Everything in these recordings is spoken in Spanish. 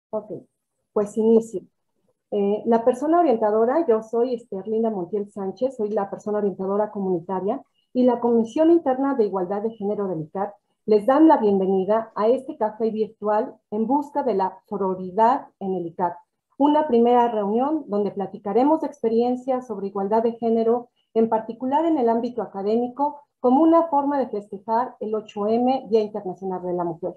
Ok, pues inicio. La persona orientadora, yo soy Linda Montiel Sánchez, soy la persona orientadora comunitaria y la Comisión Interna de Igualdad de Género del ICAT les dan la bienvenida a este café virtual en busca de la sororidad en el ICAT. Una primera reunión donde platicaremos de experiencias sobre igualdad de género, en particular en el ámbito académico, como una forma de festejar el 8M, Día Internacional de la Mujer.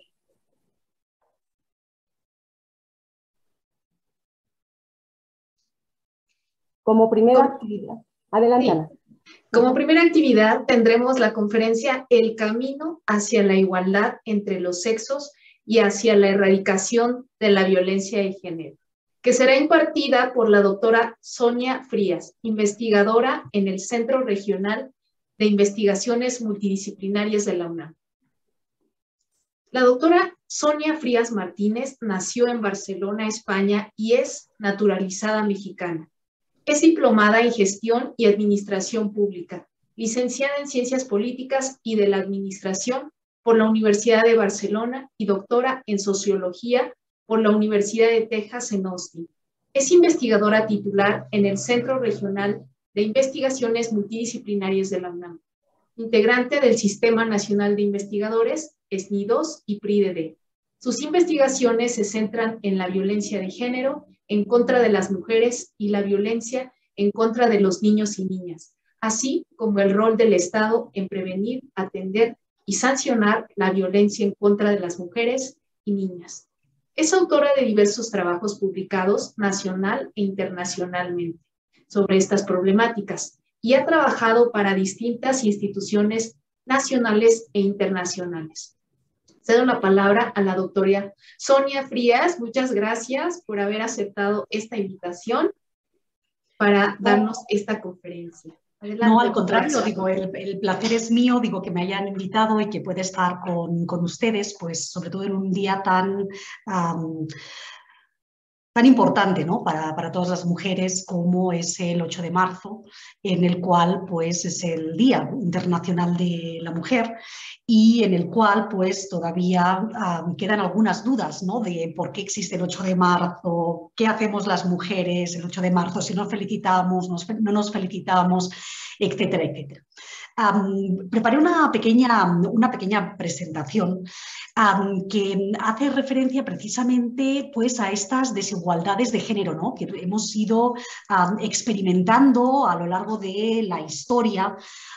Como primera actividad. Adelante, sí. Ana. Como primera actividad tendremos la conferencia El camino hacia la igualdad entre los sexos y hacia la erradicación de la violencia de género, que será impartida por la doctora Sonia Frías, investigadora en el Centro Regional de Investigaciones Multidisciplinarias de la UNAM. La doctora Sonia Frías Martínez nació en Barcelona, España, y es naturalizada mexicana. Es diplomada en Gestión y Administración Pública, licenciada en Ciencias Políticas y de la Administración por la Universidad de Barcelona y doctora en Sociología por la Universidad de Texas en Austin. Es investigadora titular en el Centro Regional de Investigaciones Multidisciplinarias de la UNAM, integrante del Sistema Nacional de Investigadores, SNI2 y PRI-DD. Sus investigaciones se centran en la violencia de género, en contra de las mujeres y la violencia en contra de los niños y niñas, así como el rol del Estado en prevenir, atender y sancionar la violencia en contra de las mujeres y niñas. Es autora de diversos trabajos publicados nacional e internacionalmente sobre estas problemáticas y ha trabajado para distintas instituciones nacionales e internacionales. Cedo la palabra a la doctora Sonia Frías. Muchas gracias por haber aceptado esta invitación para darnos esta conferencia. Adelante, no, al contrario, digo, el placer es mío, digo, que me hayan invitado y que pueda estar con ustedes, pues sobre todo en un día tan importante, ¿no? para todas las mujeres, como es el 8 de marzo, en el cual pues, es el Día Internacional de la Mujer y en el cual pues, todavía quedan algunas dudas, ¿no? De por qué existe el 8 de marzo, qué hacemos las mujeres el 8 de marzo, si nos felicitamos, no nos felicitamos, etcétera, etcétera. Preparé una pequeña presentación que hace referencia precisamente pues, a estas desigualdades de género, ¿no? Que hemos ido experimentando a lo largo de la historia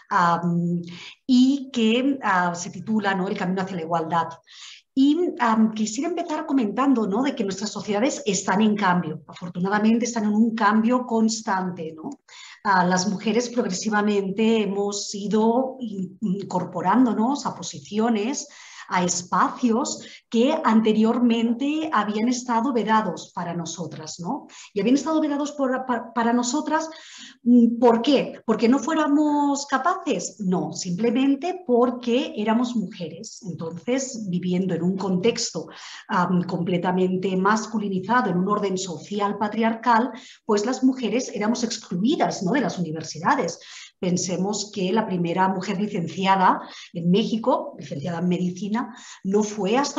y que se titula, ¿no? El camino hacia la igualdad. Y quisiera empezar comentando, ¿no? De que nuestras sociedades están en cambio, afortunadamente están en un cambio constante, ¿no? Las mujeres progresivamente hemos ido incorporándonos a posiciones, a espacios que anteriormente habían estado vedados para nosotras, ¿no? Y habían estado vedados para nosotras, ¿por qué? ¿Porque no fuéramos capaces? No, simplemente porque éramos mujeres. Entonces, viviendo en un contexto completamente masculinizado, en un orden social patriarcal, pues las mujeres éramos excluidas, ¿no? De las universidades. Pensemos que la primera mujer licenciada en México, licenciada en medicina, no fue hasta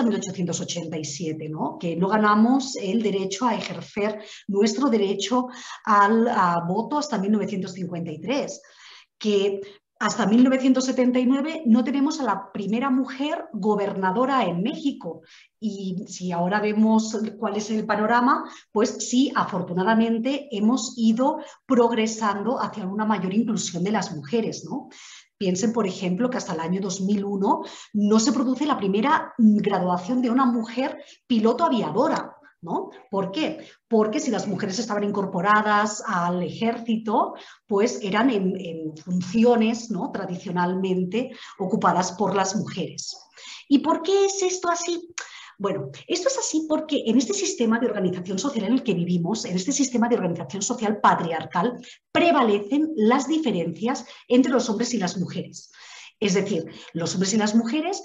1887, ¿no? Que no ganamos el derecho a ejercer nuestro derecho al voto hasta 1953, que hasta 1979 no tenemos a la primera mujer gobernadora en México. Y si ahora vemos cuál es el panorama, pues sí, afortunadamente hemos ido progresando hacia una mayor inclusión de las mujeres, ¿no? Piensen, por ejemplo, que hasta el año 2001 no se produce la primera graduación de una mujer piloto aviadora, ¿no? ¿Por qué? Porque si las mujeres estaban incorporadas al ejército, pues eran en funciones, ¿no? Tradicionalmente ocupadas por las mujeres. ¿Y por qué es esto así? Bueno, esto es así porque en este sistema de organización social en el que vivimos, en este sistema de organización social patriarcal, prevalecen las diferencias entre los hombres y las mujeres. Es decir, los hombres y las mujeres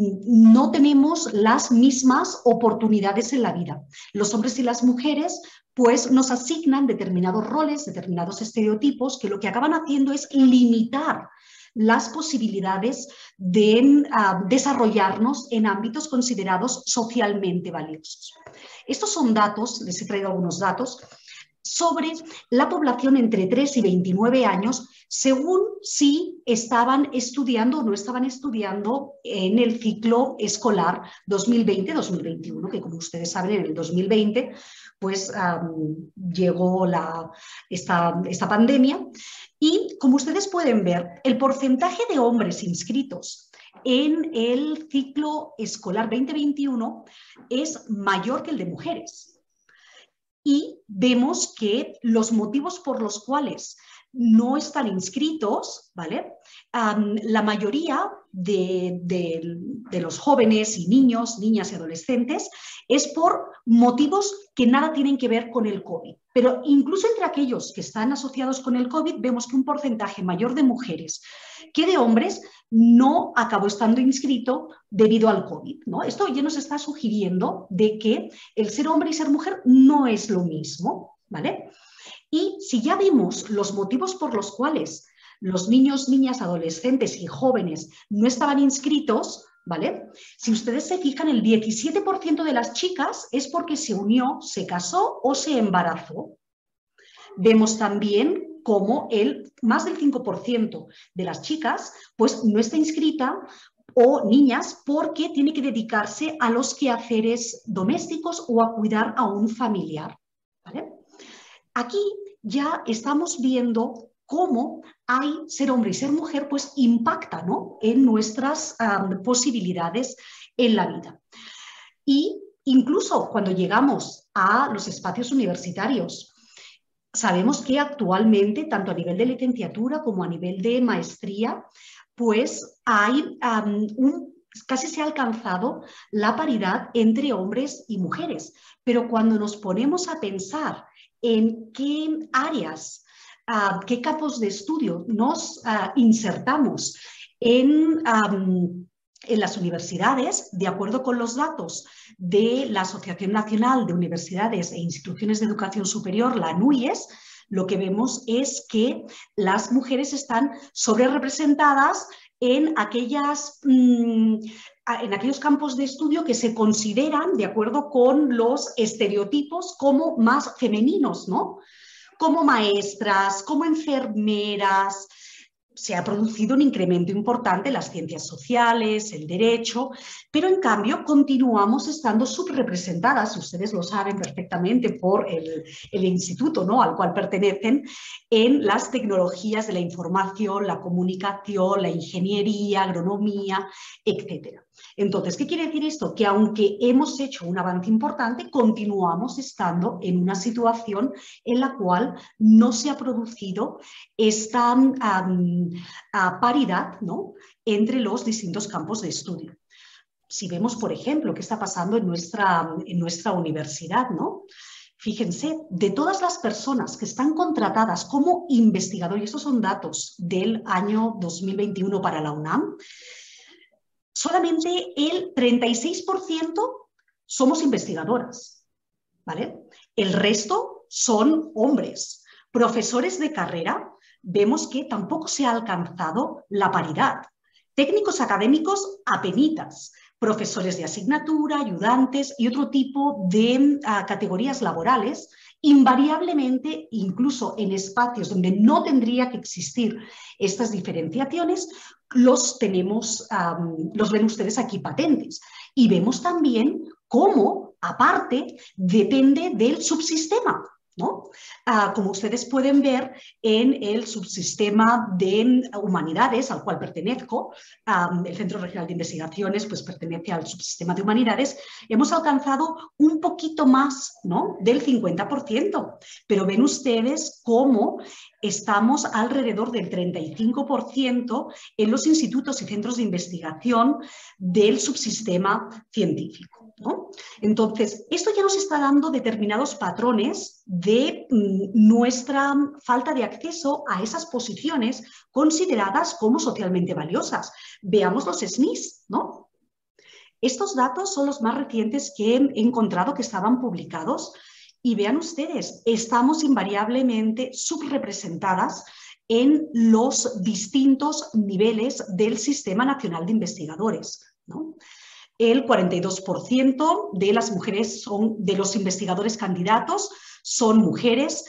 no tenemos las mismas oportunidades en la vida. Los hombres y las mujeres pues nos asignan determinados roles, determinados estereotipos que lo que acaban haciendo es limitar las posibilidades de desarrollarnos en ámbitos considerados socialmente valiosos. Estos son datos, les he traído algunos datos, sobre la población entre 3 y 29 años, según si estaban estudiando o no estaban estudiando en el ciclo escolar 2020-2021, que como ustedes saben, en el 2020 pues llegó esta pandemia. Y como ustedes pueden ver, el porcentaje de hombres inscritos en el ciclo escolar 2021 es mayor que el de mujeres. Y vemos que los motivos por los cuales no están inscritos, ¿vale? La mayoría de los jóvenes y niños, niñas y adolescentes es por motivos que nada tienen que ver con el COVID. Pero incluso entre aquellos que están asociados con el COVID vemos que un porcentaje mayor de mujeres que de hombres no acabó estando inscrito debido al COVID, ¿no? Esto ya nos está sugiriendo de que el ser hombre y ser mujer no es lo mismo, ¿vale? Y si ya vimos los motivos por los cuales los niños, niñas, adolescentes y jóvenes no estaban inscritos, ¿vale? Si ustedes se fijan, el 17% de las chicas es porque se unió, se casó o se embarazó. Vemos también cómo más del 5% de las chicas pues no está inscrita o niñas porque tiene que dedicarse a los quehaceres domésticos o a cuidar a un familiar, ¿vale? Aquí ya estamos viendo cómo ser hombre y ser mujer pues impacta, ¿no?, en nuestras posibilidades en la vida. Y incluso cuando llegamos a los espacios universitarios, sabemos que actualmente, tanto a nivel de licenciatura como a nivel de maestría, pues hay casi se ha alcanzado la paridad entre hombres y mujeres. Pero cuando nos ponemos a pensar en qué áreas, qué campos de estudio nos insertamos en las universidades, de acuerdo con los datos de la Asociación Nacional de Universidades e Instituciones de Educación Superior, la ANUIES, lo que vemos es que las mujeres están sobrerepresentadas en aquellos campos de estudio que se consideran, de acuerdo con los estereotipos, como más femeninos, ¿no? Como maestras, como enfermeras. Se ha producido un incremento importante en las ciencias sociales, el derecho, pero en cambio continuamos estando subrepresentadas, ustedes lo saben perfectamente por el instituto, ¿no?, al cual pertenecen, en las tecnologías de la información, la comunicación, la ingeniería, agronomía, etc. Entonces, ¿qué quiere decir esto? Que aunque hemos hecho un avance importante, continuamos estando en una situación en la cual no se ha producido esta paridad, ¿no?, entre los distintos campos de estudio. Si vemos, por ejemplo, qué está pasando en nuestra universidad, ¿no? Fíjense, de todas las personas que están contratadas como investigadores, y estos son datos del año 2021 para la UNAM, solamente el 36% somos investigadoras, ¿vale? El resto son hombres. Profesores de carrera, vemos que tampoco se ha alcanzado la paridad. Técnicos académicos, apenitas. Profesores de asignatura, ayudantes y otro tipo de categorías laborales, invariablemente, incluso en espacios donde no tendría que existir estas diferenciaciones, los ven ustedes aquí patentes. Y vemos también cómo, aparte, depende del subsistema, ¿no? Como ustedes pueden ver en el subsistema de humanidades al cual pertenezco, el Centro Regional de Investigaciones pues pertenece al subsistema de humanidades, hemos alcanzado un poquito más, ¿no?, del 50%, pero ven ustedes cómo estamos alrededor del 35% en los institutos y centros de investigación del subsistema científico, ¿no? Entonces, esto ya nos está dando determinados patrones de nuestra falta de acceso a esas posiciones consideradas como socialmente valiosas. Veamos los SNIs, ¿no? Estos datos son los más recientes que he encontrado que estaban publicados y vean ustedes, estamos invariablemente subrepresentadas en los distintos niveles del Sistema Nacional de Investigadores, ¿no? el 42% de las mujeres de los investigadores candidatos son mujeres,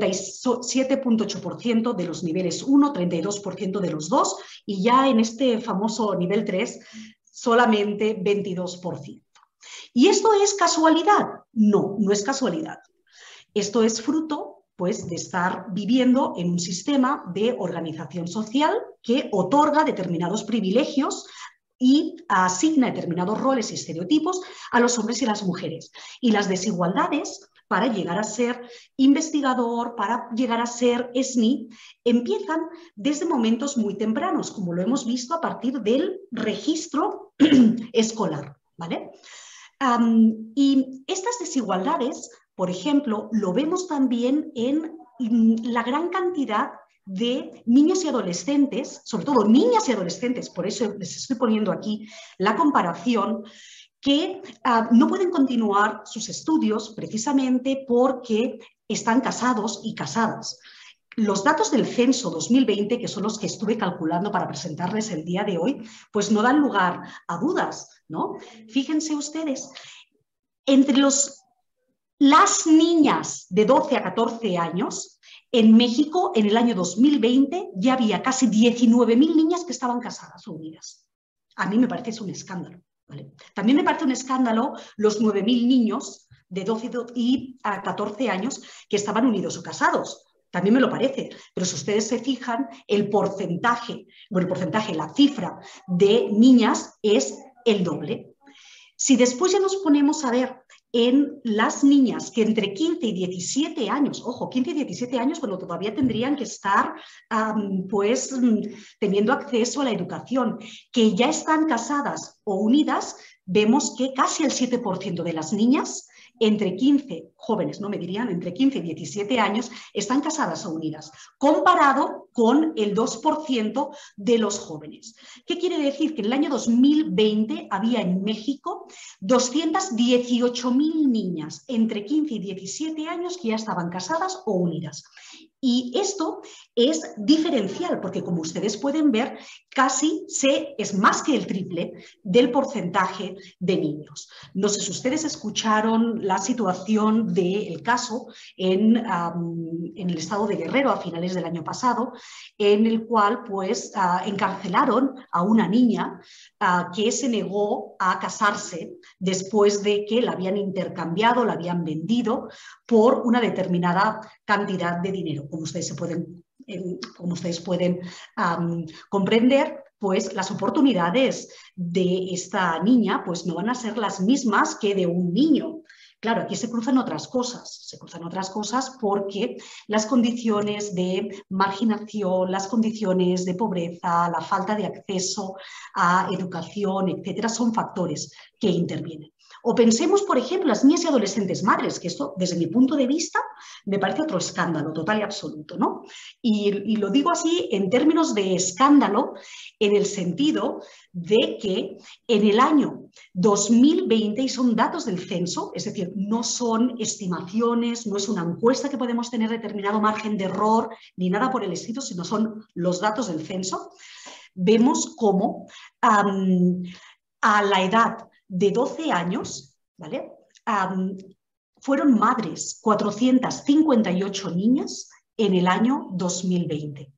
37,8% de los niveles 1, 32% de los 2 y ya en este famoso nivel 3 solamente 22%. ¿Y esto es casualidad? No, no es casualidad. Esto es fruto, pues, de estar viviendo en un sistema de organización social que otorga determinados privilegios y asigna determinados roles y estereotipos a los hombres y las mujeres. Y las desigualdades para llegar a ser investigador, para llegar a ser SNI, empiezan desde momentos muy tempranos, como lo hemos visto a partir del registro escolar, ¿vale? Y estas desigualdades, por ejemplo, lo vemos también en la gran cantidad de niños y adolescentes, sobre todo niñas y adolescentes, por eso les estoy poniendo aquí la comparación, que no pueden continuar sus estudios precisamente porque están casados y casadas. Los datos del censo 2020, que son los que estuve calculando para presentarles el día de hoy, pues no dan lugar a dudas, ¿no? Fíjense ustedes, entre las niñas de 12 a 14 años, en México, en el año 2020, ya había casi 19.000 niñas que estaban casadas o unidas. A mí me parece un escándalo, ¿vale? También me parece un escándalo los 9.000 niños de 12 y a 14 años que estaban unidos o casados. También me lo parece, pero si ustedes se fijan, el porcentaje, la cifra de niñas es el doble. Si después ya nos ponemos a ver en las niñas que entre 15 y 17 años, ojo, 15 y 17 años cuando todavía tendrían que estar pues teniendo acceso a la educación, que ya están casadas o unidas, vemos que casi el 7% de las niñas entre 15, jóvenes, no me dirían, entre 15 y 17 años, están casadas o unidas, comparado con el 2% de los jóvenes. ¿Qué quiere decir? Que en el año 2020 había en México 218.000 niñas entre 15 y 17 años que ya estaban casadas o unidas. Y esto es diferencial porque, como ustedes pueden ver, casi es más que el triple del porcentaje de niños. No sé si ustedes escucharon la situación del caso en el estado de Guerrero a finales del año pasado, en el cual pues encarcelaron a una niña que se negó a casarse después de que la habían intercambiado, la habían vendido por una determinada cantidad de dinero. Como ustedes pueden comprender, pues las oportunidades de esta niña pues no van a ser las mismas que de un niño. Claro, aquí se cruzan otras cosas porque las condiciones de marginación, las condiciones de pobreza, la falta de acceso a educación, etcétera, son factores que intervienen. O pensemos, por ejemplo, las niñas y adolescentes madres, que esto, desde mi punto de vista, me parece otro escándalo total y absoluto, ¿no? Y lo digo así en términos de escándalo, en el sentido de que en el año 2020, y son datos del censo, es decir, no son estimaciones, no es una encuesta que podemos tener determinado margen de error, ni nada por el estilo, sino son los datos del censo, vemos cómo a la edad de 12 años, ¿vale? Fueron madres 458 niñas en el año 2020.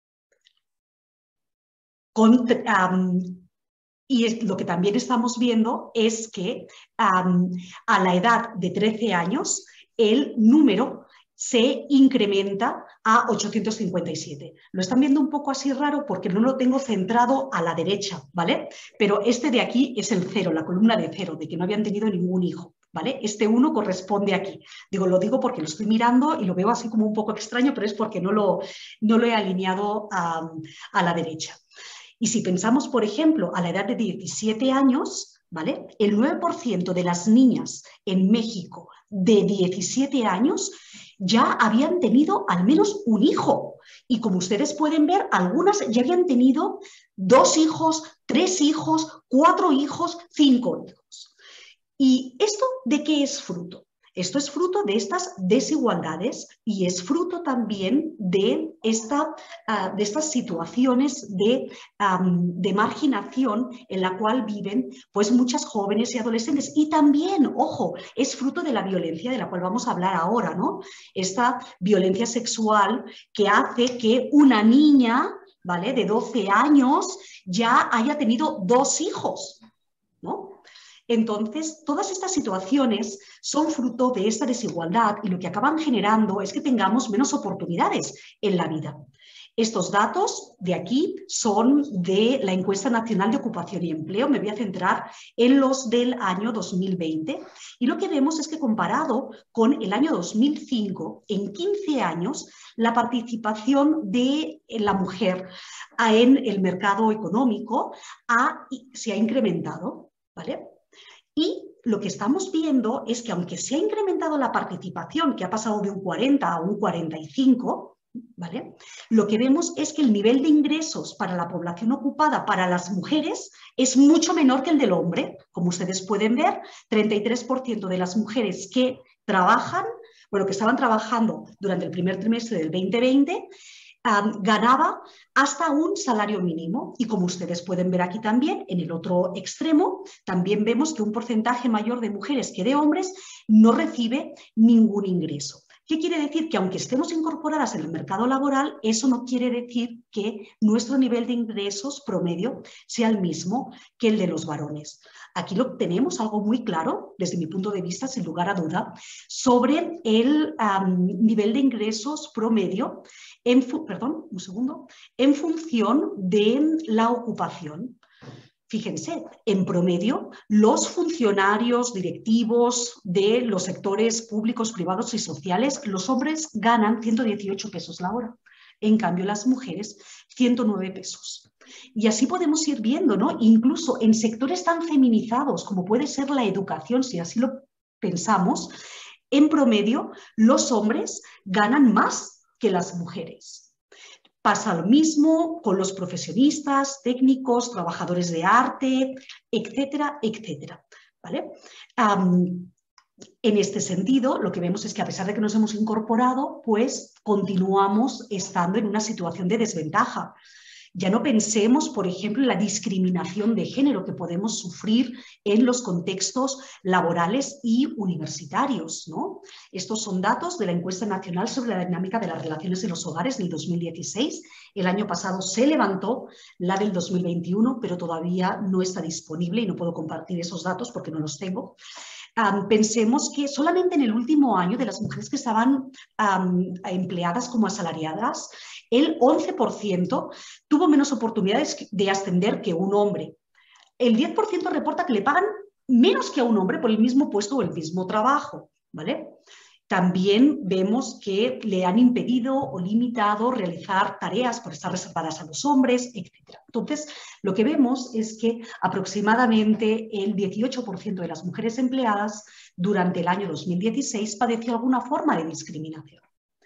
Y lo que también estamos viendo es que a la edad de 13 años el número se incrementa a 857. Lo están viendo un poco así raro porque no lo tengo centrado a la derecha, ¿vale? Pero este de aquí es el 0, la columna de 0, de que no habían tenido ningún hijo, ¿vale? Este 1 corresponde aquí. Lo digo porque lo estoy mirando y lo veo así como un poco extraño, pero es porque no lo he alineado a la derecha. Y si pensamos, por ejemplo, a la edad de 17 años, ¿vale? El 9% de las niñas en México de 17 años ya habían tenido al menos un hijo. Y como ustedes pueden ver, algunas ya habían tenido 2 hijos, 3 hijos, 4 hijos, 5 hijos. ¿Y esto de qué es fruto? Esto es fruto de estas desigualdades y es fruto también de estas situaciones de marginación en la cual viven pues, muchas jóvenes y adolescentes. Y también, ojo, es fruto de la violencia de la cual vamos a hablar ahora, ¿no? Esta violencia sexual que hace que una niña, ¿vale?, de 12 años ya haya tenido 2 hijos, ¿no? Entonces, todas estas situaciones son fruto de esta desigualdad y lo que acaban generando es que tengamos menos oportunidades en la vida. Estos datos de aquí son de la Encuesta Nacional de Ocupación y Empleo. Me voy a centrar en los del año 2020 y lo que vemos es que comparado con el año 2005, en 15 años, la participación de la mujer en el mercado económico se ha incrementado, ¿vale? Y lo que estamos viendo es que aunque se ha incrementado la participación, que ha pasado de un 40 a un 45, ¿vale?, lo que vemos es que el nivel de ingresos para la población ocupada, para las mujeres, es mucho menor que el del hombre. Como ustedes pueden ver, 33% de las mujeres que trabajan, bueno, que estaban trabajando durante el primer trimestre del 2020, ganaba hasta un salario mínimo. Y como ustedes pueden ver aquí también, en el otro extremo, también vemos que un porcentaje mayor de mujeres que de hombres no recibe ningún ingreso. ¿Qué quiere decir? Que aunque estemos incorporadas en el mercado laboral, eso no quiere decir que nuestro nivel de ingresos promedio sea el mismo que el de los varones. Aquí tenemos algo muy claro, desde mi punto de vista, sin lugar a duda, sobre el nivel de ingresos promedio en función de la ocupación. Fíjense, en promedio, los funcionarios directivos de los sectores públicos, privados y sociales, los hombres ganan 118 pesos la hora. En cambio, las mujeres, 109 pesos. Y así podemos ir viendo, ¿no? Incluso en sectores tan feminizados como puede ser la educación, si así lo pensamos, en promedio, los hombres ganan más que las mujeres. Pasa lo mismo con los profesionistas, técnicos, trabajadores de arte, etcétera, etcétera, ¿vale? En este sentido, lo que vemos es que a pesar de que nos hemos incorporado, pues continuamos estando en una situación de desventaja. Ya no pensemos, por ejemplo, en la discriminación de género que podemos sufrir en los contextos laborales y universitarios, ¿no? Estos son datos de la Encuesta Nacional sobre la Dinámica de las Relaciones en los Hogares del 2016. El año pasado se levantó la del 2021, pero todavía no está disponible y no puedo compartir esos datos porque no los tengo. Pensemos que solamente en el último año de las mujeres que estaban empleadas como asalariadas, el 11% tuvo menos oportunidades de ascender que un hombre. El 10% reporta que le pagan menos que a un hombre por el mismo puesto o el mismo trabajo, ¿vale? También vemos que le han impedido o limitado realizar tareas por estar reservadas a los hombres, etc. Entonces, lo que vemos es que aproximadamente el 18% de las mujeres empleadas durante el año 2016 padeció alguna forma de discriminación.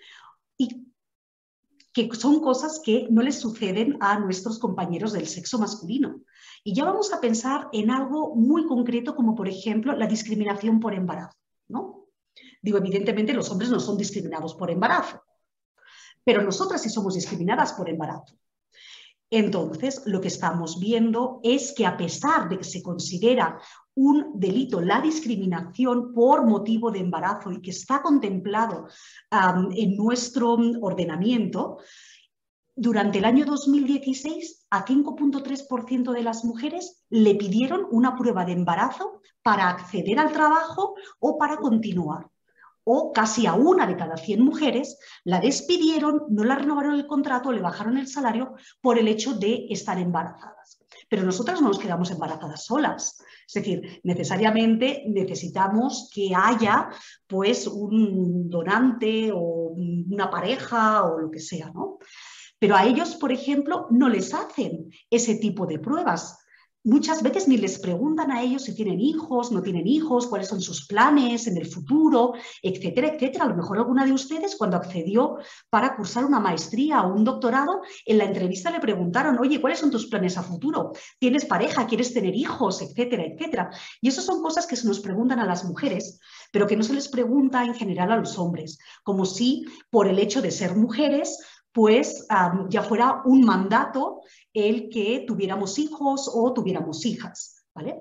Y que son cosas que no les suceden a nuestros compañeros del sexo masculino. Y ya vamos a pensar en algo muy concreto como, por ejemplo, la discriminación por embarazo, ¿no? Digo, evidentemente los hombres no son discriminados por embarazo, pero nosotras sí somos discriminadas por embarazo. Entonces, lo que estamos viendo es que a pesar de que se considera un delito la discriminación por motivo de embarazo y que está contemplado en nuestro ordenamiento, durante el año 2016 a 5,3% de las mujeres le pidieron una prueba de embarazo para acceder al trabajo o para continuar. O casi a 1 de cada 100 mujeres la despidieron, no la renovaron el contrato, le bajaron el salario por el hecho de estar embarazadas. Pero nosotras no nos quedamos embarazadas solas. Es decir, necesariamente necesitamos que haya pues, un donante o una pareja o lo que sea, ¿no? Pero a ellos, por ejemplo, no les hacen ese tipo de pruebas. Muchas veces ni les preguntan a ellos si tienen hijos, no tienen hijos, cuáles son sus planes en el futuro, etcétera, etcétera. A lo mejor alguna de ustedes, cuando accedió para cursar una maestría o un doctorado, en la entrevista le preguntaron, oye, ¿cuáles son tus planes a futuro? ¿Tienes pareja? ¿Quieres tener hijos? Etcétera, etcétera. Y eso son cosas que se nos preguntan a las mujeres, pero que no se les pregunta en general a los hombres, como si por el hecho de ser mujeres, pues ya fuera un mandato el que tuviéramos hijos o tuviéramos hijas, ¿vale?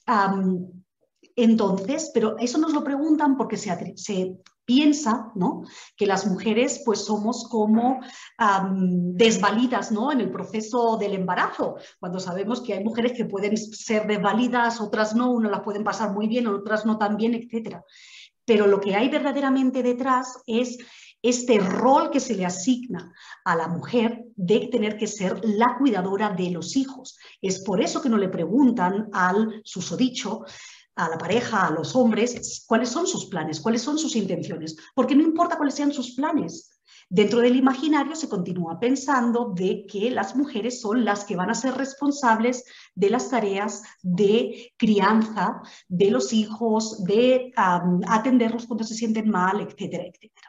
Entonces, pero eso nos lo preguntan porque se piensa, ¿no?, que las mujeres pues somos como desvalidas, ¿no?, en el proceso del embarazo, cuando sabemos que hay mujeres que pueden ser desvalidas, otras no, unas las pueden pasar muy bien, otras no tan bien, etc. Pero lo que hay verdaderamente detrás es este rol que se le asigna a la mujer de tener que ser la cuidadora de los hijos. Es por eso que no le preguntan al susodicho, a la pareja, a los hombres, cuáles son sus planes, cuáles son sus intenciones, porque no importa cuáles sean sus planes. Dentro del imaginario se continúa pensando de que las mujeres son las que van a ser responsables de las tareas de crianza de los hijos, de atenderlos cuando se sienten mal, etcétera, etcétera.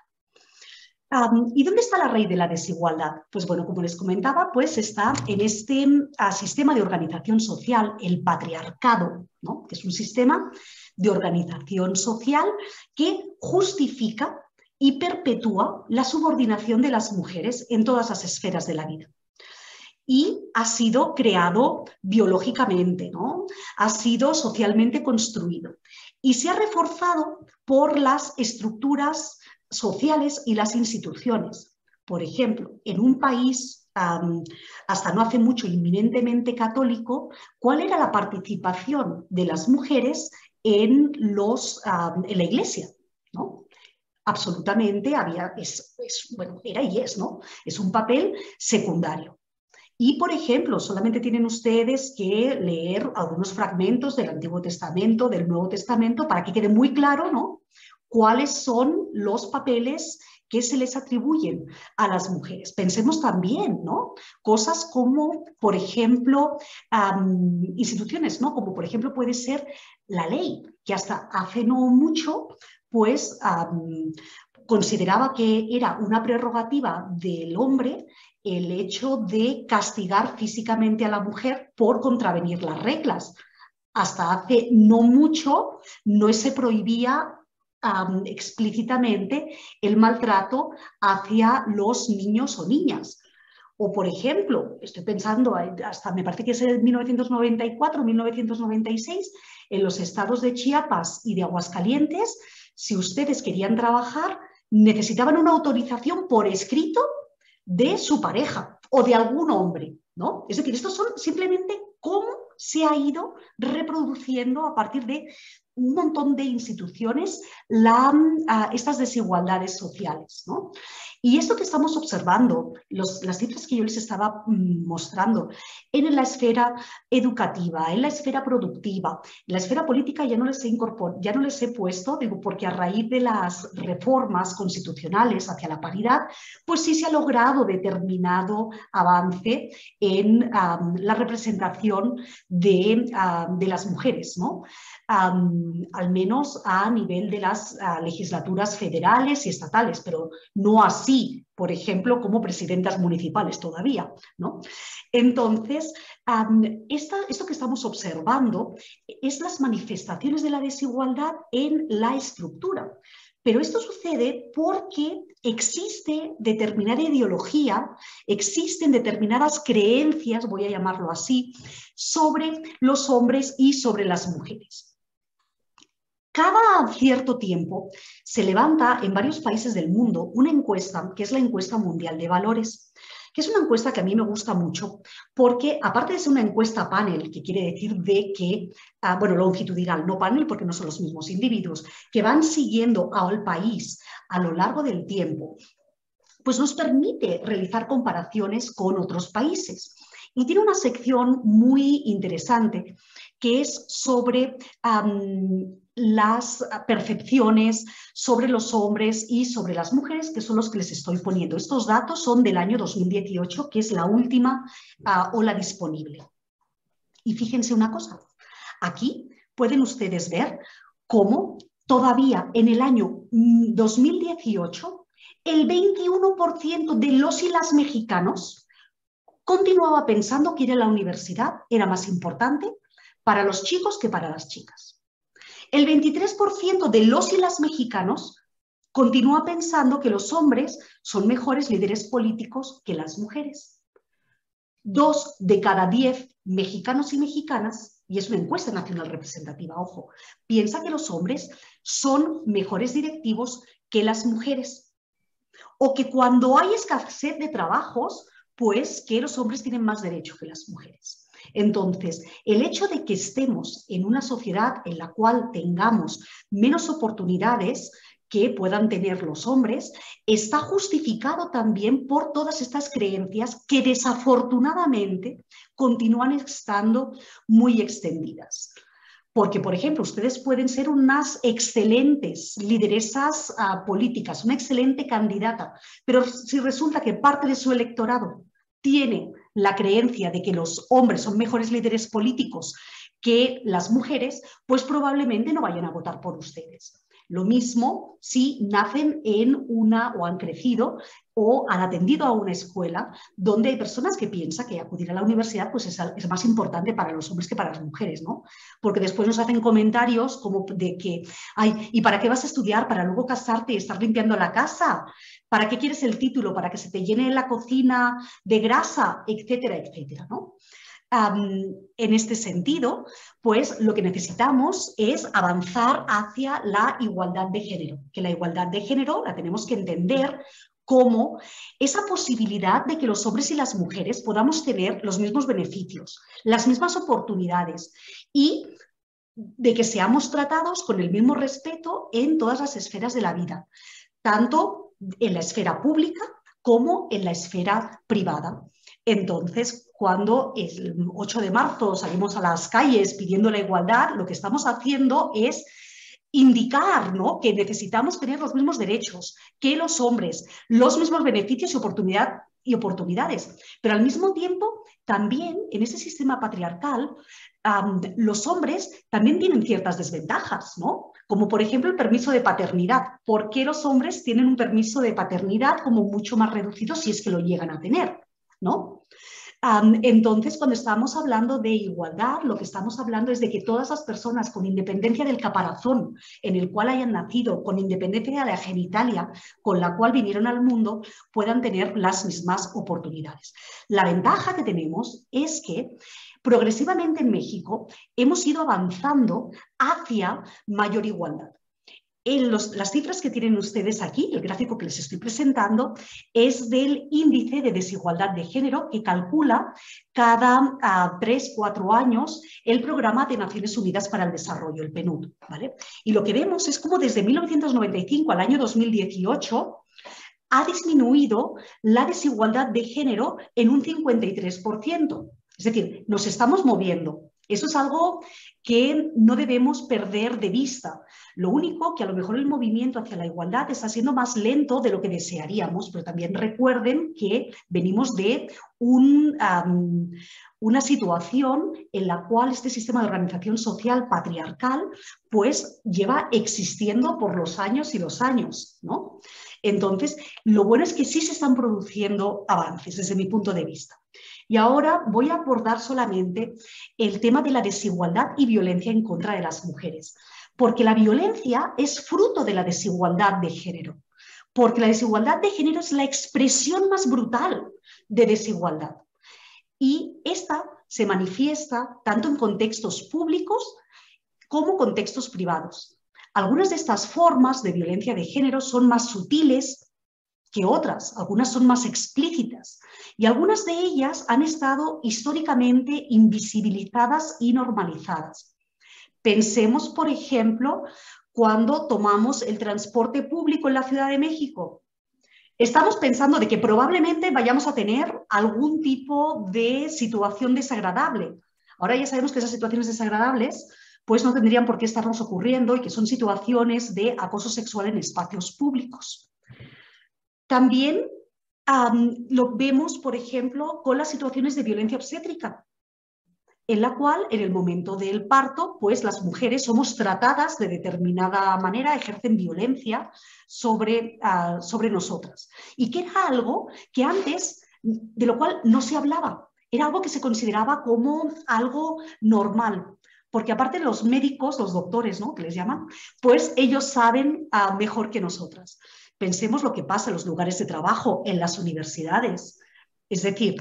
¿Y dónde está la raíz de la desigualdad? Pues bueno, como les comentaba, pues está en este sistema de organización social, el patriarcado, ¿no?, que es un sistema de organización social que justifica y perpetúa la subordinación de las mujeres en todas las esferas de la vida. Y ha sido creado biológicamente, ¿no?, ha sido socialmente construido y se ha reforzado por las estructuras sociales y las instituciones. Por ejemplo, en un país hasta no hace mucho inminentemente católico, ¿cuál era la participación de las mujeres en la iglesia, ¿no? Absolutamente bueno, era y es, ¿no? Es un papel secundario. Y, por ejemplo, solamente tienen ustedes que leer algunos fragmentos del Antiguo Testamento, del Nuevo Testamento, para que quede muy claro, ¿no?, cuáles son los papeles que se les atribuyen a las mujeres. Pensemos también, ¿no?, cosas como, por ejemplo, instituciones, ¿no?, como por ejemplo puede ser la ley, que hasta hace no mucho, pues consideraba que era una prerrogativa del hombre el hecho de castigar físicamente a la mujer por contravenir las reglas. Hasta hace no mucho no se prohibía explícitamente el maltrato hacia los niños o niñas. O, por ejemplo, estoy pensando, hasta me parece que es en 1994, 1996, en los estados de Chiapas y de Aguascalientes, si ustedes querían trabajar, necesitaban una autorización por escrito de su pareja o de algún hombre, ¿no? Es decir, estos son simplemente cómo se ha ido reproduciendo a partir de un montón de instituciones estas desigualdades sociales, ¿no? Y esto que estamos observando, las cifras que yo les estaba mostrando, en la esfera educativa, en la esfera productiva, en la esfera política ya no les he puesto, digo, porque a raíz de las reformas constitucionales hacia la paridad, pues sí se ha logrado determinado avance en la representación de las mujeres, ¿no? Al menos a nivel de las legislaturas federales y estatales, pero no así, por ejemplo, como presidentas municipales todavía, ¿no? Entonces, esto que estamos observando es las manifestaciones de la desigualdad en la estructura. Pero esto sucede porque existe determinada ideología, existen determinadas creencias, voy a llamarlo así, sobre los hombres y sobre las mujeres. Cada cierto tiempo se levanta en varios países del mundo una encuesta, que es la encuesta mundial de valores, que es una encuesta que a mí me gusta mucho porque, aparte de ser una encuesta panel, que quiere decir de que, bueno, longitudinal, no panel porque no son los mismos individuos, que van siguiendo al país a lo largo del tiempo, pues nos permite realizar comparaciones con otros países. Y tiene una sección muy interesante que es sobre las percepciones sobre los hombres y sobre las mujeres, que son los que les estoy poniendo. Estos datos son del año 2018, que es la última ola disponible. Y fíjense una cosa, aquí pueden ustedes ver cómo todavía en el año 2018 el 21% de los y las mexicanos continuaba pensando que ir a la universidad era más importante para los chicos que para las chicas. El 23% de los y las mexicanos continúa pensando que los hombres son mejores líderes políticos que las mujeres. 2 de cada 10 mexicanos y mexicanas, y es una encuesta nacional representativa, ojo, piensa que los hombres son mejores directivos que las mujeres. O que cuando hay escasez de trabajos, pues que los hombres tienen más derecho que las mujeres. Entonces, el hecho de que estemos en una sociedad en la cual tengamos menos oportunidades que puedan tener los hombres, está justificado también por todas estas creencias que desafortunadamente continúan estando muy extendidas. Porque, por ejemplo, ustedes pueden ser unas excelentes lideresas políticas, una excelente candidata, pero si resulta que parte de su electorado tiene la creencia de que los hombres son mejores líderes políticos que las mujeres, pues probablemente no vayan a votar por ustedes. Lo mismo si nacen en una o han crecido o han atendido a una escuela donde hay personas que piensan que acudir a la universidad pues es más importante para los hombres que para las mujeres, ¿no? Porque después nos hacen comentarios como de que, ay, ¿y para qué vas a estudiar? ¿Para luego casarte y estar limpiando la casa? ¿Para qué quieres el título? ¿Para que se te llene la cocina de grasa? Etcétera, etcétera, ¿no? En este sentido, pues lo que necesitamos es avanzar hacia la igualdad de género, que la igualdad de género la tenemos que entender como esa posibilidad de que los hombres y las mujeres podamos tener los mismos beneficios, las mismas oportunidades y de que seamos tratados con el mismo respeto en todas las esferas de la vida, tanto en la esfera pública como en la esfera privada. Entonces, cuando el 8 de marzo salimos a las calles pidiendo la igualdad, lo que estamos haciendo es indicar, ¿no?, que necesitamos tener los mismos derechos que los hombres, los mismos beneficios y oportunidades. Pero al mismo tiempo, también en ese sistema patriarcal, los hombres también tienen ciertas desventajas, ¿no? Como por ejemplo el permiso de paternidad. ¿Por qué los hombres tienen un permiso de paternidad como mucho más reducido si es que lo llegan a tener, ¿no? Entonces, cuando estamos hablando de igualdad, lo que estamos hablando es de que todas las personas, con independencia del caparazón en el cual hayan nacido, con independencia de la genitalia con la cual vinieron al mundo, puedan tener las mismas oportunidades. La ventaja que tenemos es que progresivamente en México hemos ido avanzando hacia mayor igualdad. Las cifras que tienen ustedes aquí, el gráfico que les estoy presentando, es del índice de desigualdad de género que calcula cada 3-4 años el Programa de Naciones Unidas para el Desarrollo, el PNUD, ¿vale? Y lo que vemos es cómo desde 1995 al año 2018 ha disminuido la desigualdad de género en un 53%. Es decir, nos estamos moviendo. Eso es algo que no debemos perder de vista. Lo único que a lo mejor el movimiento hacia la igualdad está siendo más lento de lo que desearíamos, pero también recuerden que venimos de una situación en la cual este sistema de organización social patriarcal pues lleva existiendo por los años y los años, ¿no? Entonces, lo bueno es que sí se están produciendo avances desde mi punto de vista. Y ahora voy a abordar solamente el tema de la desigualdad y violencia en contra de las mujeres, porque la violencia es fruto de la desigualdad de género, porque la desigualdad de género es la expresión más brutal de desigualdad. Y esta se manifiesta tanto en contextos públicos como contextos privados. Algunas de estas formas de violencia de género son más sutiles que otras, algunas son más explícitas y algunas de ellas han estado históricamente invisibilizadas y normalizadas. Pensemos, por ejemplo, cuando tomamos el transporte público en la Ciudad de México. Estamos pensando de que probablemente vayamos a tener algún tipo de situación desagradable. Ahora ya sabemos que esas situaciones desagradables pues no tendrían por qué estarnos ocurriendo y que son situaciones de acoso sexual en espacios públicos. También lo vemos, por ejemplo, con las situaciones de violencia obstétrica, en la cual, en el momento del parto, pues las mujeres somos tratadas de determinada manera, ejercen violencia sobre nosotras. Y que era algo que antes, de lo cual no se hablaba, era algo que se consideraba como algo normal. porque aparte los médicos, los doctores, ¿no?, que les llaman, pues ellos saben mejor que nosotras. Pensemos lo que pasa en los lugares de trabajo, en las universidades. Es decir,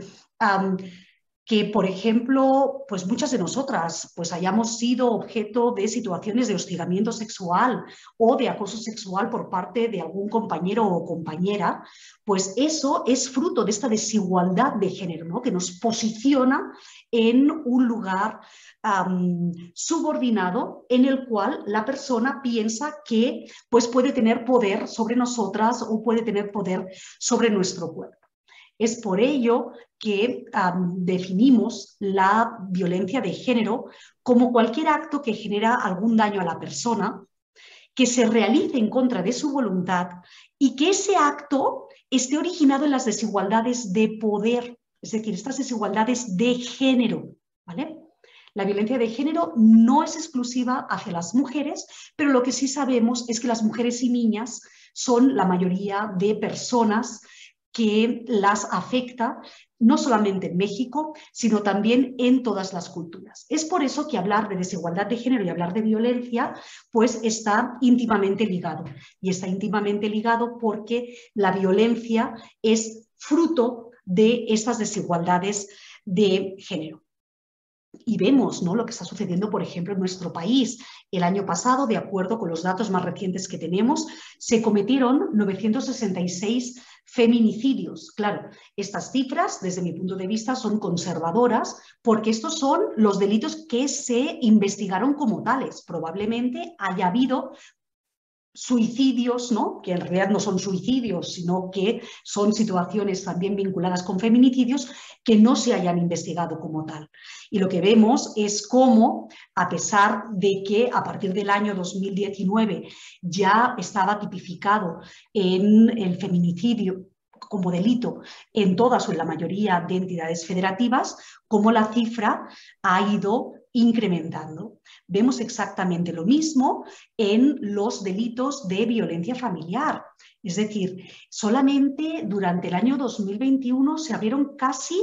que, por ejemplo, pues muchas de nosotras pues hayamos sido objeto de situaciones de hostigamiento sexual o de acoso sexual por parte de algún compañero o compañera, pues eso es fruto de esta desigualdad de género, ¿no?, que nos posiciona en un lugar subordinado en el cual la persona piensa que pues, puede tener poder sobre nosotras o puede tener poder sobre nuestro cuerpo. Es por ello que definimos la violencia de género como cualquier acto que genera algún daño a la persona, que se realice en contra de su voluntad y que ese acto esté originado en las desigualdades de poder, es decir, estas desigualdades de género, ¿vale? La violencia de género no es exclusiva hacia las mujeres, pero lo que sí sabemos es que las mujeres y niñas son la mayoría de personas que las afecta no solamente en México, sino también en todas las culturas. Es por eso que hablar de desigualdad de género y hablar de violencia pues está íntimamente ligado. Y está íntimamente ligado porque la violencia es fruto de estas desigualdades de género. Y vemos, ¿no?, lo que está sucediendo, por ejemplo, en nuestro país. El año pasado, de acuerdo con los datos más recientes que tenemos, se cometieron 966 feminicidios. Claro, estas cifras, desde mi punto de vista, son conservadoras porque estos son los delitos que se investigaron como tales. Probablemente haya habido suicidios, ¿no?, que en realidad no son suicidios, sino que son situaciones también vinculadas con feminicidios que no se hayan investigado como tal. Y lo que vemos es cómo, a pesar de que a partir del año 2019 ya estaba tipificado en el feminicidio como delito en todas o en la mayoría de entidades federativas, cómo la cifra ha ido incrementando. Vemos exactamente lo mismo en los delitos de violencia familiar. Es decir, solamente durante el año 2021 se abrieron casi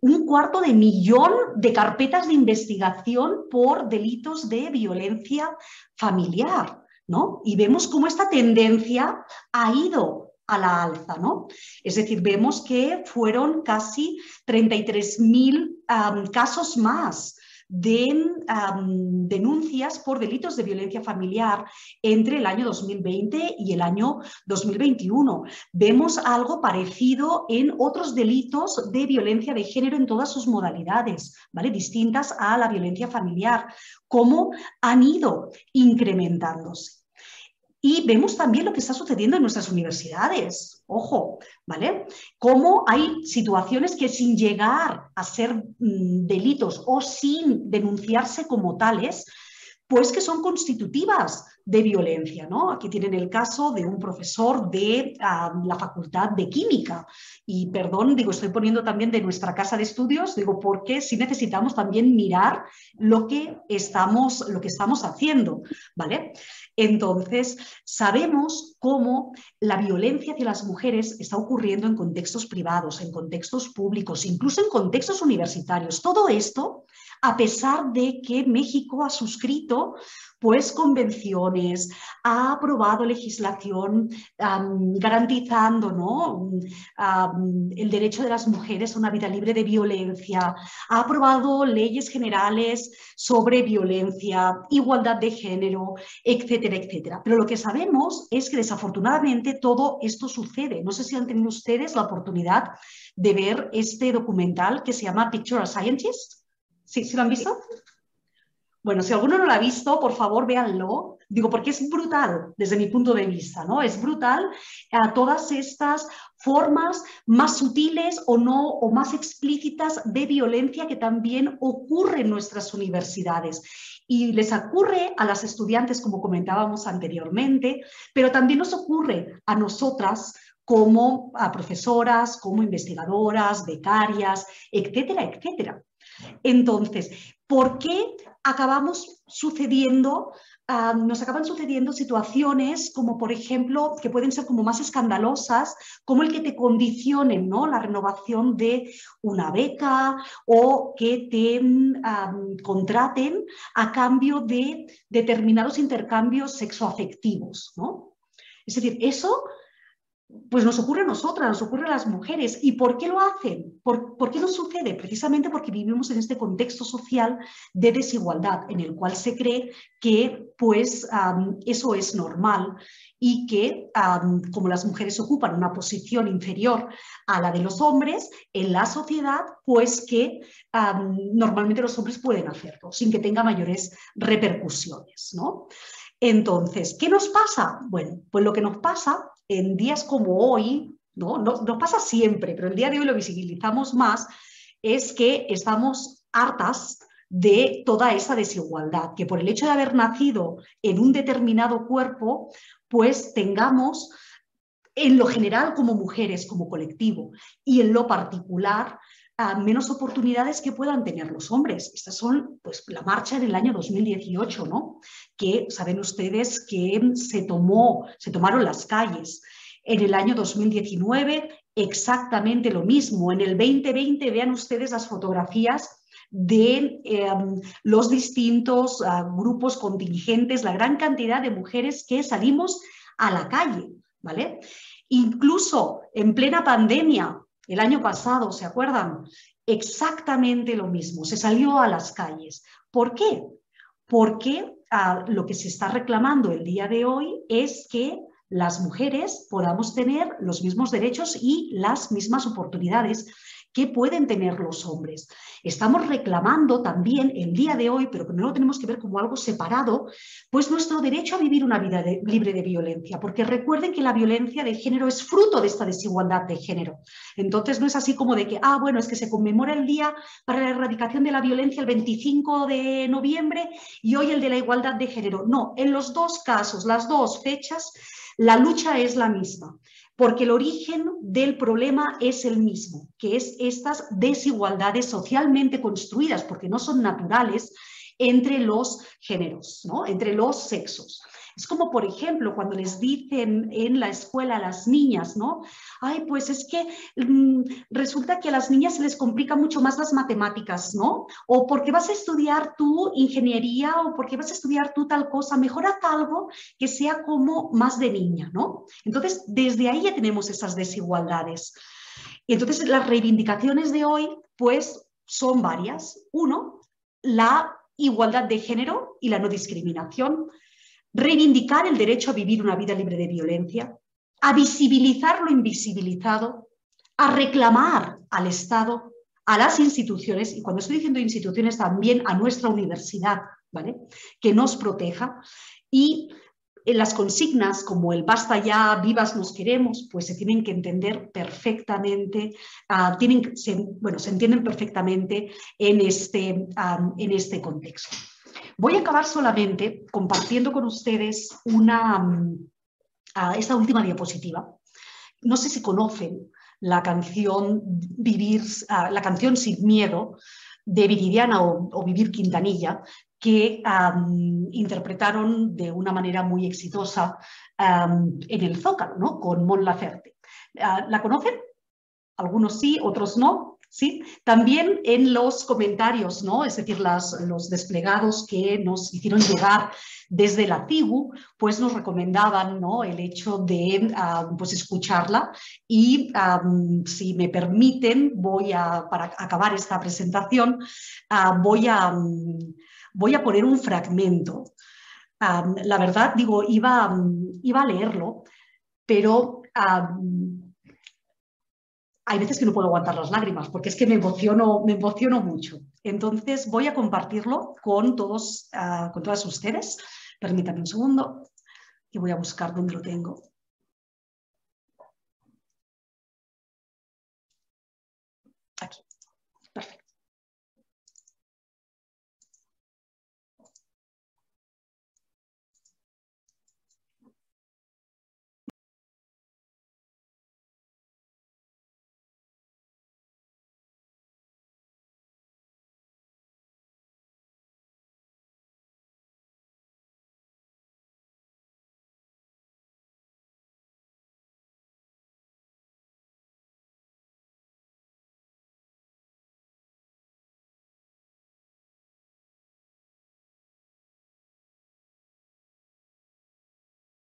250.000 de carpetas de investigación por delitos de violencia familiar, ¿no? Y vemos cómo esta tendencia ha ido a la alza, ¿no? Es decir, vemos que fueron casi 33.000 casos más de denuncias por delitos de violencia familiar entre el año 2020 y el año 2021. Vemos algo parecido en otros delitos de violencia de género en todas sus modalidades, ¿vale?, distintas a la violencia familiar, cómo han ido incrementándose. Y vemos también lo que está sucediendo en nuestras universidades, ojo, ¿vale? Cómo hay situaciones que sin llegar a ser delitos o sin denunciarse como tales, pues que son constitutivas de violencia, ¿no? Aquí tienen el caso de un profesor de la Facultad de Química. Y perdón, digo, estoy poniendo también de nuestra casa de estudios, digo, porque sí necesitamos también mirar lo que estamos haciendo, ¿vale? Entonces, sabemos cómo la violencia hacia las mujeres está ocurriendo en contextos privados, en contextos públicos, incluso en contextos universitarios. Todo esto a pesar de que México ha suscrito pues convenciones, ha aprobado legislación garantizando, ¿no?, el derecho de las mujeres a una vida libre de violencia, ha aprobado leyes generales sobre violencia, igualdad de género, etcétera, etcétera. Pero lo que sabemos es que desafortunadamente todo esto sucede. No sé si han tenido ustedes la oportunidad de ver este documental que se llama Picture a Scientist. ¿Sí lo han visto? Bueno, si alguno no lo ha visto, por favor, véanlo. Digo, porque es brutal desde mi punto de vista, ¿no? Es brutal todas estas formas más sutiles o no, o más explícitas de violencia que también ocurre en nuestras universidades. Y les ocurre a las estudiantes, como comentábamos anteriormente, pero también nos ocurre a nosotras como a profesoras, como investigadoras, becarias, etcétera, etcétera. Entonces, ¿por qué acabamos sucediendo nos acaban sucediendo situaciones como, por ejemplo, que pueden ser como más escandalosas, como el que te condicionen, ¿no?, la renovación de una beca o que te contraten a cambio de determinados intercambios sexoafectivos, ¿no? Es decir, eso pues nos ocurre a nosotras, nos ocurre a las mujeres. ¿Y por qué lo hacen? ¿Por qué nos sucede? Precisamente porque vivimos en este contexto social de desigualdad, en el cual se cree que pues, eso es normal y que como las mujeres ocupan una posición inferior a la de los hombres en la sociedad, pues que normalmente los hombres pueden hacerlo sin que tenga mayores repercusiones, ¿no? Entonces, ¿qué nos pasa? Bueno, pues lo que nos pasa en días como hoy, ¿no? Nos pasa siempre, pero el día de hoy lo visibilizamos más, es que estamos hartas de toda esa desigualdad, que por el hecho de haber nacido en un determinado cuerpo, pues tengamos en lo general como mujeres, como colectivo, y en lo particular menos oportunidades que puedan tener los hombres. Estas son pues, la marcha en el año 2018, ¿no?, que saben ustedes que se tomaron las calles. En el año 2019 exactamente lo mismo. En el 2020 vean ustedes las fotografías de los distintos grupos contingentes, la gran cantidad de mujeres que salimos a la calle, ¿vale? Incluso en plena pandemia, el año pasado, ¿se acuerdan? Exactamente lo mismo, se salió a las calles. ¿Por qué? Porque lo que se está reclamando el día de hoy es que las mujeres podamos tener los mismos derechos y las mismas oportunidades que pueden tener los hombres. Estamos reclamando también el día de hoy, pero que no lo tenemos que ver como algo separado, pues nuestro derecho a vivir una vida libre de violencia, porque recuerden que la violencia de género es fruto de esta desigualdad de género. Entonces no es así como de que, bueno, es que se conmemora el Día para la Erradicación de la Violencia el 25 de noviembre y hoy el de la igualdad de género. No, en los dos casos, las dos fechas, la lucha es la misma, porque el origen del problema es el mismo, que es estas desigualdades socialmente construidas, porque no son naturales, entre los géneros, ¿no?, entre los sexos. Es como, por ejemplo, cuando les dicen en la escuela a las niñas, ¿no? Ay, pues es que resulta que a las niñas se les complica mucho más las matemáticas, ¿no? O porque vas a estudiar tú ingeniería o porque vas a estudiar tú tal cosa, mejor haz algo que sea como más de niña, ¿no? Entonces, desde ahí ya tenemos esas desigualdades. Y entonces las reivindicaciones de hoy, pues, son varias. Uno, la igualdad de género y la no discriminación, reivindicar el derecho a vivir una vida libre de violencia, a visibilizar lo invisibilizado, a reclamar al Estado, a las instituciones, y cuando estoy diciendo instituciones también a nuestra universidad, ¿vale?, que nos proteja, y en las consignas como el basta ya, vivas nos queremos, pues se tienen que entender perfectamente, se entienden perfectamente en este contexto. Voy a acabar solamente compartiendo con ustedes esta última diapositiva. No sé si conocen la canción la canción Sin Miedo de Viridiana o Vivir Quintanilla, que interpretaron de una manera muy exitosa en el Zócalo, ¿no?, con Mon Laferte. ¿La conocen? Algunos sí, otros no. ¿Sí? También en los comentarios, ¿no?, es decir, los desplegados que nos hicieron llegar desde la TIGU, pues nos recomendaban, ¿no?, el hecho de pues escucharla y si me permiten, para acabar esta presentación, voy a poner un fragmento. La verdad, digo, iba a leerlo, pero hay veces que no puedo aguantar las lágrimas porque es que me emociono mucho. Entonces voy a compartirlo con todas ustedes. Permítanme un segundo y voy a buscar dónde lo tengo.